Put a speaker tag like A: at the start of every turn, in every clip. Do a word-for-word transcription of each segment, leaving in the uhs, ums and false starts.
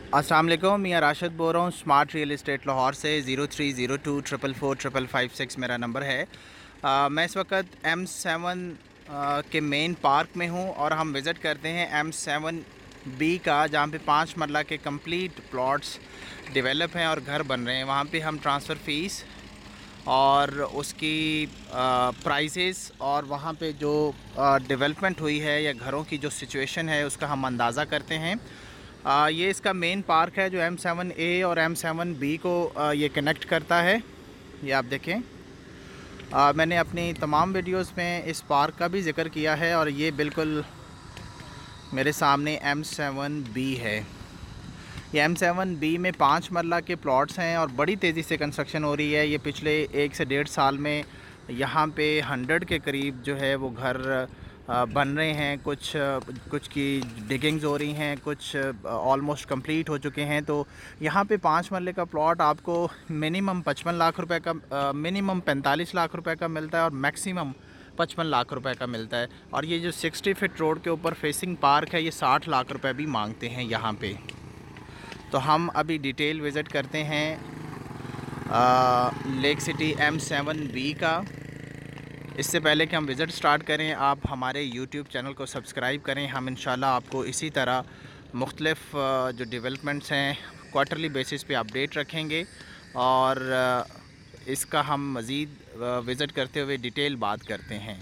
A: अस्सलाम वालेकुम, मियां राशिद बोल रहा हूँ स्मार्ट रियल इस्टेट लाहौर से। Zero three zero two triple four triple five six मेरा नंबर है। आ, मैं इस वक्त एम सेवन के मेन पार्क में हूँ और हम विज़िट करते हैं एम सेवन बी का, जहाँ पे पाँच मरला के कंप्लीट प्लॉट्स डेवलप हैं और घर बन रहे हैं। वहाँ पे हम ट्रांसफ़र फ़ीस और उसकी प्राइसेस और वहाँ पे जो डेवलपमेंट हुई है या घरों की जो सिचुएशन है उसका हम अंदाज़ा करते हैं। आ, ये इसका मेन पार्क है जो एम सेवन ए और एम सेवन बी को आ, ये कनेक्ट करता है। ये आप देखें, आ, मैंने अपनी तमाम वीडियोस में इस पार्क का भी जिक्र किया है और ये बिल्कुल मेरे सामने एम सेवन बी है। ये एम सेवन बी में पाँच मरला के प्लॉट्स हैं और बड़ी तेज़ी से कंस्ट्रक्शन हो रही है। ये पिछले एक से डेढ़ साल में यहाँ पे हंड्रेड के करीब जो है वो घर बन रहे हैं। कुछ कुछ की डिगिंग्स हो रही हैं, कुछ ऑलमोस्ट कंप्लीट हो चुके हैं। तो यहाँ पे पाँच मरले का प्लॉट आपको मिनिमम पचपन लाख रुपए का, मिनिमम पैंतालीस लाख रुपए का मिलता है और मैक्सिमम पचपन लाख रुपए का मिलता है। और ये जो सिक्सटी फिट रोड के ऊपर फेसिंग पार्क है ये साठ लाख रुपए भी मांगते हैं यहाँ पे। तो हम अभी डिटेल विज़िट करते हैं आ, lake city M seven B का। इससे पहले कि हम विज़िट स्टार्ट करें, आप हमारे यूट्यूब चैनल को सब्सक्राइब करें। हम इंशाल्लाह आपको इसी तरह मुख्तलिफ़ जो डेवलपमेंट्स हैं क्वार्टरली बेसिस पे अपडेट रखेंगे और इसका हम मज़ीद विज़िट करते हुए डिटेल बात करते हैं।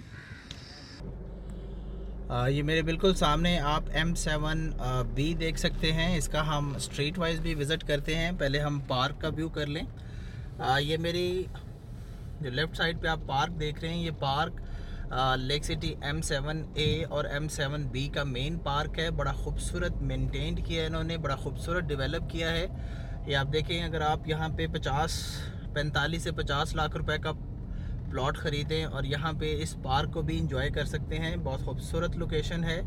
A: आ, ये मेरे बिल्कुल सामने आप एम सेवन बी देख सकते हैं। इसका हम स्ट्रीट वाइज भी विज़िट करते हैं। पहले हम पार्क का व्यू कर लें। आ, ये मेरी जो लेफ़्ट साइड पे आप पार्क देख रहे हैं, ये park lake city M seven A और एम सेवन बी का मेन पार्क है। बड़ा खूबसूरत मेंटेन किया है इन्होंने, बड़ा खूबसूरत डेवलप किया है। ये आप देखें, अगर आप यहाँ पे पचास पैंतालीस से पचास लाख रुपए का प्लॉट ख़रीदें और यहाँ पे इस पार्क को भी इंजॉय कर सकते हैं। बहुत खूबसूरत लोकेशन है।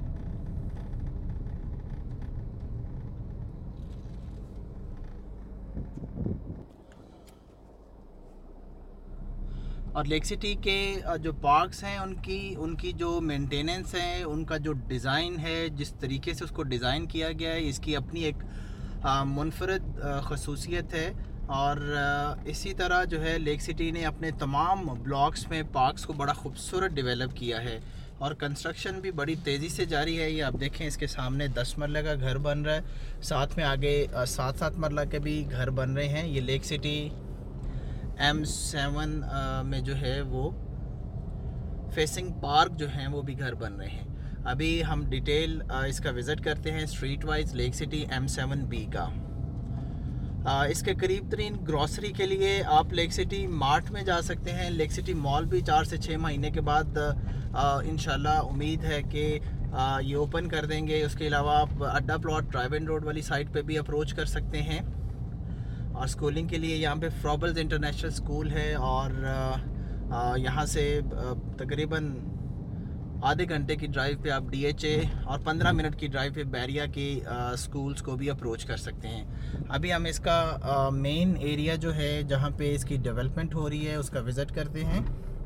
A: और लेक सिटी के जो पार्क्स हैं उनकी उनकी जो मेंटेनेंस है, उनका जो डिज़ाइन है, जिस तरीके से उसको डिज़ाइन किया गया है, इसकी अपनी एक मुनफरद खसूसियत है। और इसी तरह जो है लेक सिटी ने अपने तमाम ब्लॉक्स में पार्क्स को बड़ा खूबसूरत डेवलप किया है और कंस्ट्रक्शन भी बड़ी तेज़ी से जारी है। ये आप देखें, इसके सामने दस मरला का घर बन रहा है, साथ में आगे सात सात मरला के भी घर बन रहे हैं। ये लेक सिटी एम सेवन में जो है वो फेसिंग पार्क जो हैं वो भी घर बन रहे हैं। अभी हम डिटेल इसका विज़िट करते हैं street wise lake city M seven B का। आ, इसके करीब तरीन ग्रॉसरी के लिए आप लेक सिटी मार्ट में जा सकते हैं। लेक सिटी मॉल भी चार से छः महीने के बाद इंशाल्लाह उम्मीद है कि आ, ये ओपन कर देंगे। उसके अलावा आप Adda plot drive in road वाली साइट पे भी अप्रोच कर सकते हैं। और स्कूलिंग के लिए यहाँ पे फ्रॉबल्स इंटरनेशनल स्कूल है और यहाँ से तकरीबन आधे घंटे की ड्राइव पे आप डीएचए और पंद्रह मिनट की ड्राइव पे बैरिया की स्कूल्स को भी अप्रोच कर सकते हैं। अभी हम इसका मेन एरिया जो है जहाँ पे इसकी डेवलपमेंट हो रही है उसका विज़िट करते हैं।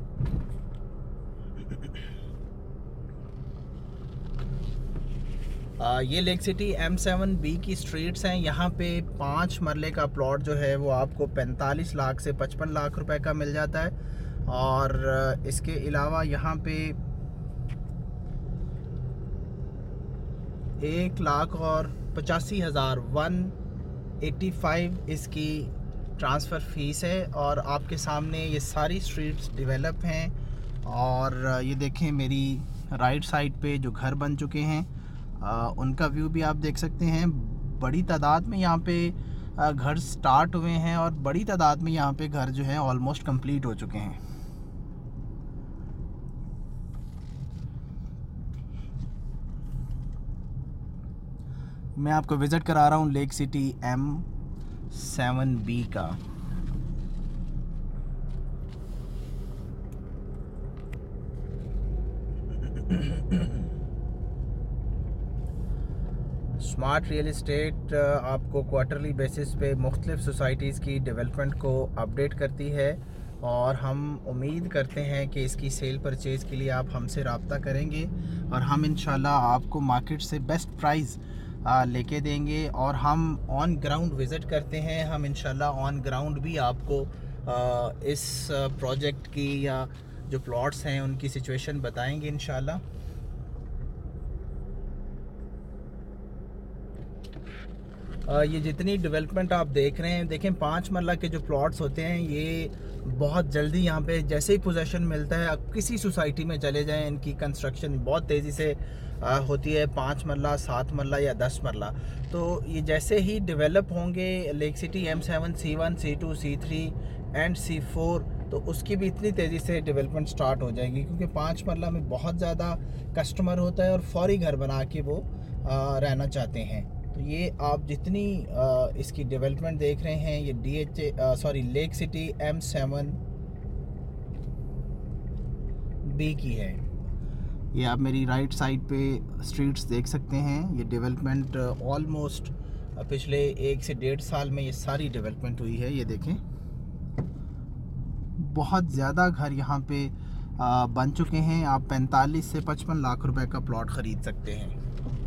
A: आ, ये lake city M seven B की स्ट्रीट्स हैं। यहाँ पे पाँच मरले का प्लॉट जो है वो आपको पैंतालीस लाख से पचपन लाख रुपए का मिल जाता है। और इसके अलावा यहाँ पे एक लाख और पचासी हज़ार वन एटी फाइव इसकी ट्रांसफ़र फ़ीस है। और आपके सामने ये सारी स्ट्रीट्स डेवलप हैं और ये देखें, मेरी राइट साइड पे जो घर बन चुके हैं आ, उनका व्यू भी आप देख सकते हैं। बड़ी तादाद में यहाँ पे आ, घर स्टार्ट हुए हैं और बड़ी तादाद में यहाँ पे घर जो है ऑलमोस्ट कंप्लीट हो चुके हैं। मैं आपको विज़िट करा रहा हूँ lake city M seven B का। स्मार्ट रियल इस्टेट आपको क्वार्टरली बेसिस पे मुख्तलिफ सोसाइटीज़ की डेवलपमेंट को अपडेट करती है और हम उम्मीद करते हैं कि इसकी सेल परचेज़ के लिए आप हमसे रब्ता करेंगे और हम इंशाल्लाह आपको मार्केट से बेस्ट प्राइस लेके देंगे और हम ऑन ग्राउंड विज़िट करते हैं। हम इंशाल्लाह ऑन ग्राउंड भी आपको आ, इस प्रोजेक्ट की या जो प्लॉट्स हैं उनकी सिचुएशन बताएंगे इंशाल्लाह। ये जितनी डेवलपमेंट आप देख रहे हैं, देखें पाँच मरला के जो प्लॉट्स होते हैं ये बहुत जल्दी यहाँ पे जैसे ही पोजेसन मिलता है, आप किसी सोसाइटी में चले जाएं, इनकी कंस्ट्रक्शन बहुत तेज़ी से आ, होती है। पाँच मरला, सात मरला या दस मरला, तो ये जैसे ही डेवलप होंगे lake city M seven, C one, C two, C three and C four, तो उसकी भी इतनी तेज़ी से डेवलपमेंट स्टार्ट हो जाएगी, क्योंकि पाँच मरला में बहुत ज़्यादा कस्टमर होता है और फौरी घर बना के वो आ, रहना चाहते हैं। तो ये आप जितनी आ, इसकी डेवलपमेंट देख रहे हैं, ये D H A sorry lake city M seven B की है। ये आप मेरी राइट साइड पे स्ट्रीट्स देख सकते हैं। ये डेवलपमेंट ऑलमोस्ट पिछले एक से डेढ़ साल में ये सारी डेवलपमेंट हुई है। ये देखें बहुत ज़्यादा घर यहाँ पे आ, बन चुके हैं। आप पैंतालीस से पचपन लाख रुपए का प्लॉट ख़रीद सकते हैं।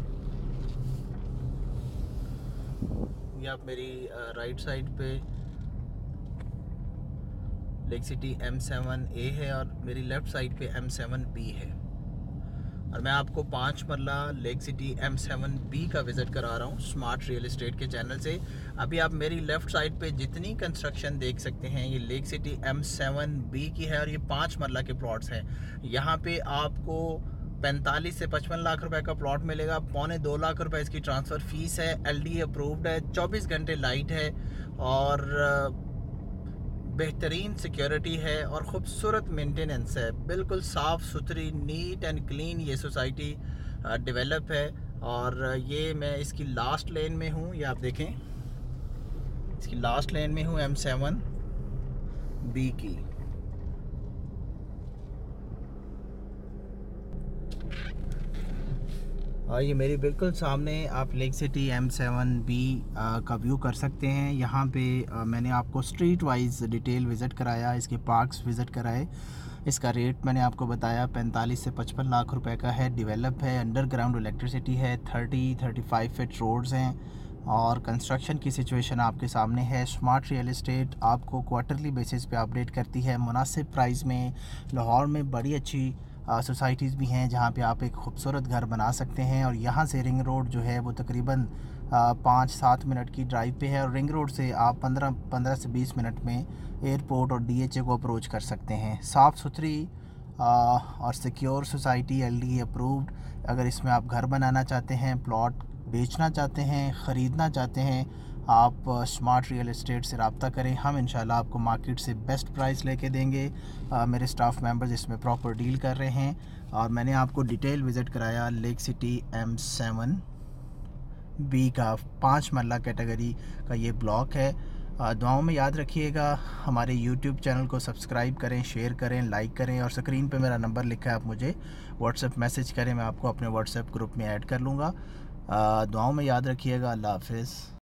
A: ये आप मेरी राइट साइड पे lake city M seven A है और मेरी लेफ़्ट साइड पे एम सेवन बी है। और मैं आपको पाँच marla lake city M seven B का विज़िट करा रहा हूँ स्मार्ट रियल एस्टेट के चैनल से। अभी आप मेरी लेफ़्ट साइड पे जितनी कंस्ट्रक्शन देख सकते हैं ये lake city M seven B की है और ये पाँच मरला के प्लॉट्स हैं। यहाँ पे आपको पैंतालीस से पचपन लाख रुपए का प्लॉट मिलेगा। पौने दो लाख रुपए इसकी ट्रांसफ़र फ़ीस है। एलडी अप्रूव्ड है, चौबीस घंटे लाइट है और बेहतरीन सिक्योरिटी है और ख़ूबसूरत मेंटेनेंस है। बिल्कुल साफ़ सुथरी, नीट एंड क्लीन ये सोसाइटी डेवलप है। और ये मैं इसकी लास्ट लेन में हूँ। ये आप देखें इसकी लास्ट लेन में हूँ एम सेवन बी की। और ये मेरी बिल्कुल सामने आप lake city M seven B का व्यू कर सकते हैं। यहाँ पे आ, मैंने आपको स्ट्रीट वाइज डिटेल विज़िट कराया, इसके पार्क्स विज़िट कराए। इसका रेट मैंने आपको बताया पैंतालीस से पचपन लाख रुपए का है। डेवलप है, अंडरग्राउंड इलेक्ट्रिसिटी है, thirty thirty five feet roads हैं और कंस्ट्रक्शन की सिचुएशन आपके सामने है। स्मार्ट रियल एस्टेट आपको क्वार्टरली बेसिस पे अपडेट करती है मुनासिब प्राइस में। लाहौर में बड़ी अच्छी सोसाइटीज़ भी हैं जहाँ पे आप एक खूबसूरत घर बना सकते हैं। और यहाँ से रिंग रोड जो है वो तकरीबन पाँच सात मिनट की ड्राइव पे है और रिंग रोड से आप पंद्रह पंद्रह से बीस मिनट में एयरपोर्ट और डीएचए को अप्रोच कर सकते हैं। साफ़ सुथरी और सिक्योर सोसाइटी, एलडी अप्रूव्ड। अगर इसमें आप घर बनाना चाहते हैं, प्लॉट बेचना चाहते हैं, ख़रीदना चाहते हैं, आप स्मार्ट रियल एस्टेट से रब्ता करें। हम इंशाल्लाह आपको मार्केट से बेस्ट प्राइस लेके देंगे। आ, मेरे स्टाफ मेंबर्स इसमें प्रॉपर डील कर रहे हैं। और मैंने आपको डिटेल विज़िट कराया lake city M seven B का पाँच मरला कैटेगरी का ये ब्लॉक है। दुआओं में याद रखिएगा। हमारे यूट्यूब चैनल को सब्सक्राइब करें, शेयर करें, लाइक करें और स्क्रीन पे मेरा नंबर लिखा है, आप मुझे व्हाट्सएप मैसेज करें, मैं आपको अपने व्हाट्सएप ग्रुप में ऐड कर लूँगा। दुआओं में याद रखिएगा। अल्लाह हाफ़िज़।